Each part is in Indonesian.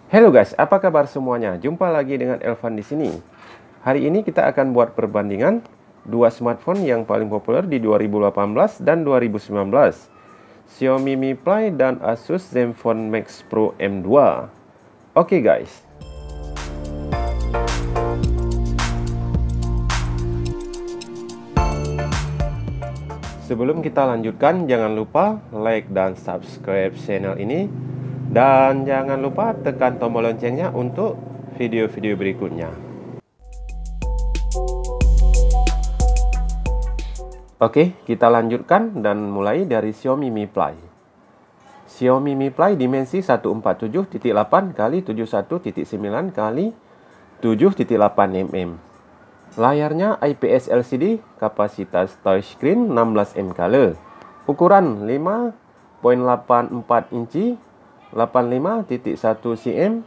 Hello guys, apa kabar semuanya? Jumpa lagi dengan Elvan di sini. Hari ini kita akan buat perbandingan dua smartphone yang paling populer di 2018 dan 2019. Xiaomi Mi Play dan Asus Zenfone Max Pro M2. Oke guys. Sebelum kita lanjutkan, jangan lupa like dan subscribe channel ini. Dan jangan lupa tekan tombol loncengnya untuk video-video berikutnya. Oke, kita lanjutkan dan mulai dari Xiaomi Mi Play. Xiaomi Mi Play dimensi 147.8 x 71.9 x 7.8 mm. Layarnya IPS LCD, kapasitas touchscreen 16 color. Ukuran 5.84 inci, 85.1 cm,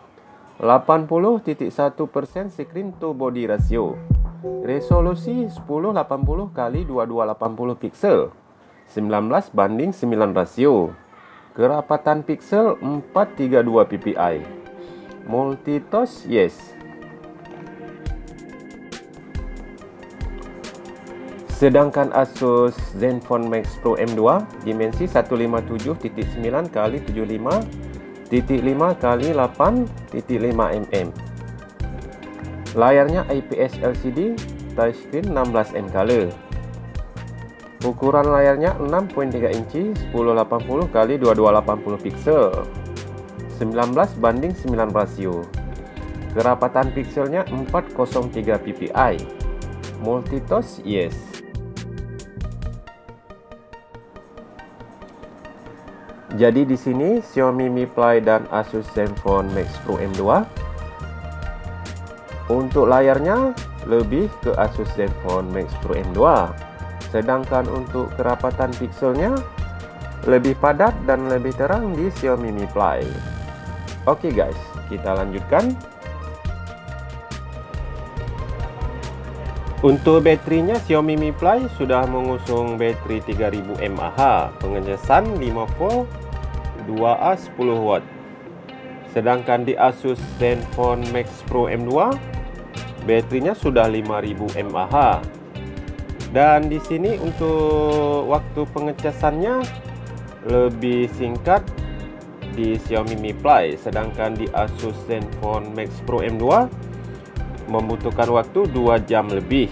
80.1% screen to body ratio. Resolusi 1080 x 2280 pixel, 19:9 rasio. Kerapatan pixel 432 ppi. Multitouch yes. Sedangkan Asus Zenfone Max Pro M2 dimensi 157.9 x 75.5 x 8.5 mm. Layarnya IPS LCD, touchscreen 16 color. Ukuran layarnya 6.3 inci, 1080 x 2280 pixel, 19:9 rasio. Kerapatan pixelnya 403 ppi. Multitouch yes. Jadi di sini Xiaomi Mi Play dan Asus Zenfone Max Pro M2. Untuk layarnya lebih ke Asus Zenfone Max Pro M2. Sedangkan untuk kerapatan pixelnya lebih padat dan lebih terang di Xiaomi Mi Play. Oke guys, kita lanjutkan. Untuk baterinya, Xiaomi Mi Play sudah mengusung bateri 3000 mAh, pengecasan 5 volt, 2A 10 watt. Sedangkan di Asus Zenfone Max Pro M2, baterinya sudah 5000 mAh. Dan di sini untuk waktu pengecasannya lebih singkat di Xiaomi Mi Play, sedangkan di Asus Zenfone Max Pro M2 membutuhkan waktu 2 jam lebih.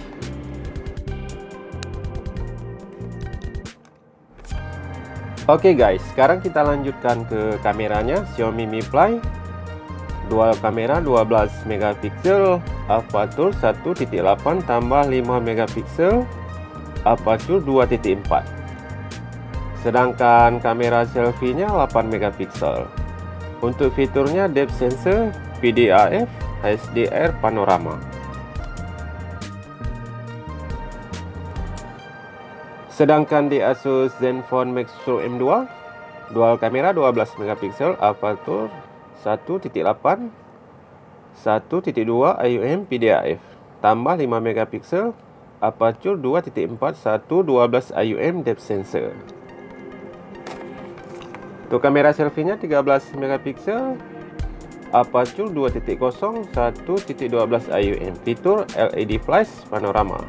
Oke guys, sekarang kita lanjutkan ke kameranya. Xiaomi Mi Play dual kamera 12 megapiksel, aperture 1.8 tambah 5 megapiksel, aperture 2.4. Sedangkan kamera selfie-nya 8 megapiksel. Untuk fiturnya depth sensor, PDAF, HDR panorama. Sedangkan di Asus Zenfone Max Pro M2 dual kamera 12 megapiksel, aperture 1.8, 1.2 IUM PDAF tambah 5 megapiksel, aperture 2.4, 112 IUM depth sensor. Untuk kamera selfie-nya 13 megapiksel, aperture 2.0, 1.12 IUM, fitur LED flash panorama.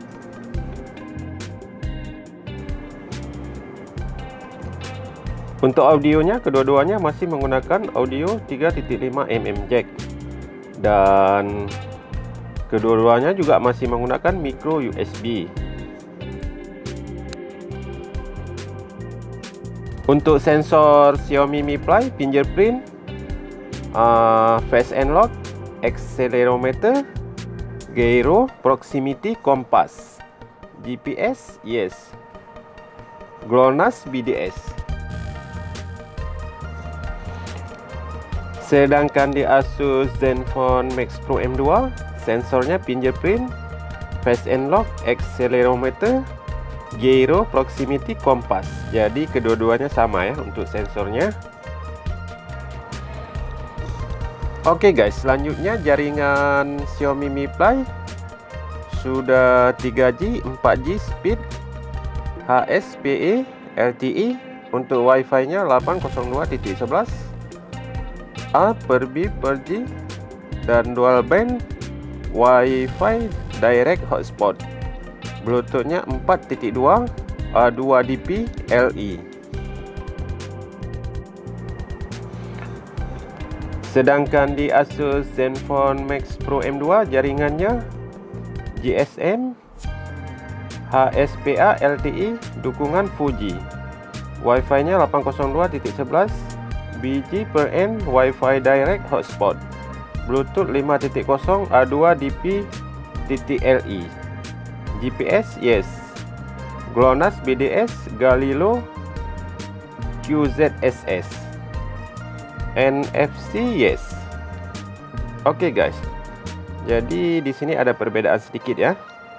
Untuk audionya, kedua-duanya masih menggunakan audio 3.5 mm jack. Dan kedua-duanya juga masih menggunakan micro USB. Untuk sensor Xiaomi Mi Play, fingerprint, face unlock, accelerometer, gyro, proximity, compass, GPS yes, GLONASS BDS. Sedangkan di Asus Zenfone Max Pro M2, sensornya fingerprint, face unlock, accelerometer, gyro, proximity, compass. Jadi kedua-duanya sama ya untuk sensornya. Oke guys, selanjutnya jaringan Xiaomi Mi Play sudah 3G, 4G speed, HSPE, LTE. Untuk Wi-Fi-nya 802.11, A per B per G dan dual band Wi-Fi direct hotspot. Bluetoothnya 4.2 A2DP LE. Sedangkan di Asus Zenfone Max Pro M2 jaringannya GSM HSPA LTE dukungan Fuji. Wi-Fi-nya 802.11 BG/N Wi-Fi direct hotspot. Bluetooth 5.0 A2DP.LE. GPS yes. GLONASS BDS Galileo QZSS. NFC yes. Oke guys. Jadi di sini ada perbedaan sedikit ya.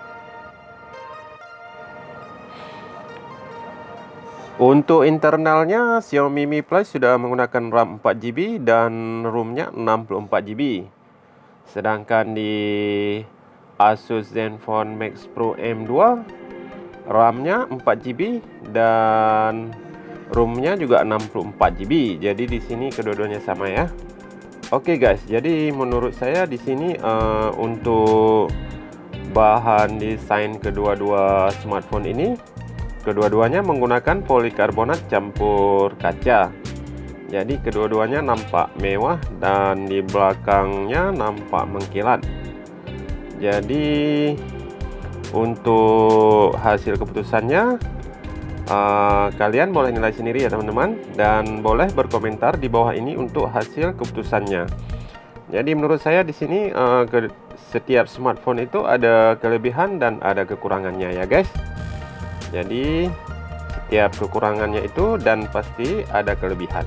Untuk internalnya Xiaomi Mi Plus sudah menggunakan RAM 4GB dan ROM-nya 64GB. Sedangkan di Asus Zenfone Max Pro M2 RAM-nya 4GB dan ROM-nya juga 64GB. Jadi di sini kedua-duanya sama ya. Oke guys, jadi menurut saya di sini untuk bahan desain kedua-dua smartphone ini, kedua-duanya menggunakan polikarbonat campur kaca. Jadi kedua-duanya nampak mewah dan di belakangnya nampak mengkilat. Jadi untuk hasil keputusannya kalian boleh nilai sendiri ya teman-teman, dan boleh berkomentar di bawah ini untuk hasil keputusannya. Jadi menurut saya di sini setiap smartphone itu ada kelebihan dan ada kekurangannya ya guys. Jadi setiap kekurangannya itu dan pasti ada kelebihan.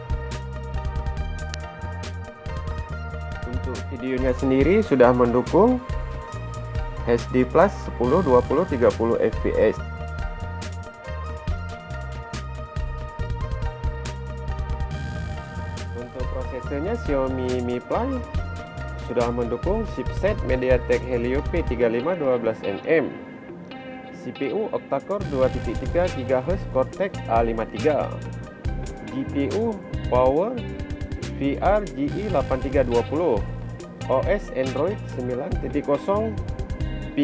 Untuk videonya sendiri sudah mendukung HD Plus 10, 20, 30 fps. Untuk prosesornya Xiaomi Mi Plus sudah mendukung chipset MediaTek Helio P3512nm, CPU octa-core 2.3 GHz Cortex A53, GPU Power VR GE8320, OS Android 9.0P.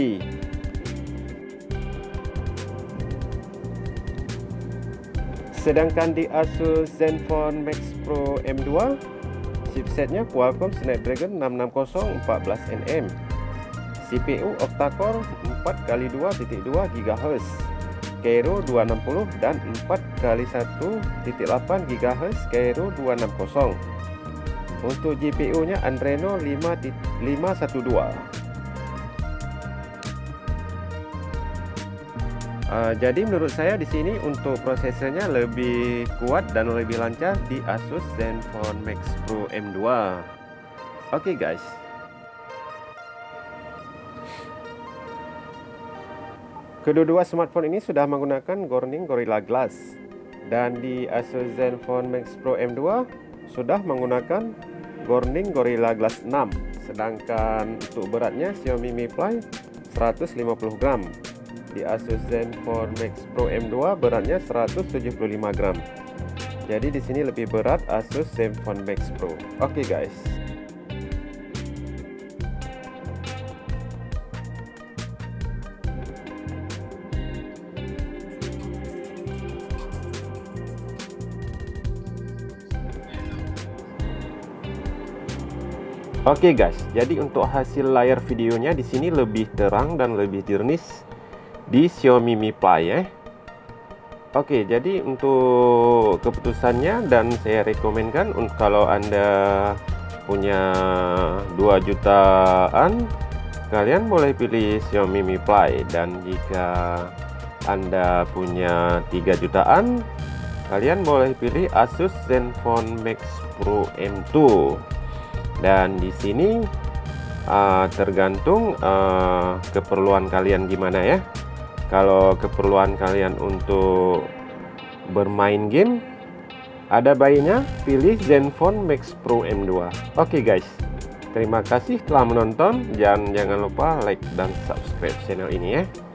Sedangkan di Asus Zenfone Max Pro M2 chipsetnya Qualcomm Snapdragon 660 14nm, CPU octa-core 4x2.2 GHz Cairo 260 dan 4x1.8 GHz Cairo 260. Untuk GPU nya Adreno 512. Jadi menurut saya di sini untuk prosesornya lebih kuat dan lebih lancar di Asus Zenfone Max Pro M2. Oke guys. Kedua-dua smartphone ini sudah menggunakan Corning Gorilla Glass, dan di Asus Zenfone Max Pro M2 sudah menggunakan Corning Gorilla Glass 6. Sedangkan untuk beratnya Xiaomi Mi Plus 150 gram. Di Asus Zenfone Max Pro M2 beratnya 175 gram. Jadi di sini lebih berat Asus Zenfone Max Pro. Oke guys. Oke guys, jadi untuk hasil layar videonya di sini lebih terang dan lebih jernih di Xiaomi Mi Plus ya. Oke, jadi untuk keputusannya dan saya rekomenkan kalau Anda punya 2 jutaan, kalian boleh pilih Xiaomi Mi Plus, dan jika Anda punya 3 jutaan, kalian boleh pilih Asus Zenfone Max Pro M2. Dan di sini tergantung keperluan kalian gimana ya. Kalau keperluan kalian untuk bermain game, ada baiknya pilih Zenfone Max Pro M2. Oke guys, terima kasih telah menonton, dan jangan lupa like dan subscribe channel ini ya.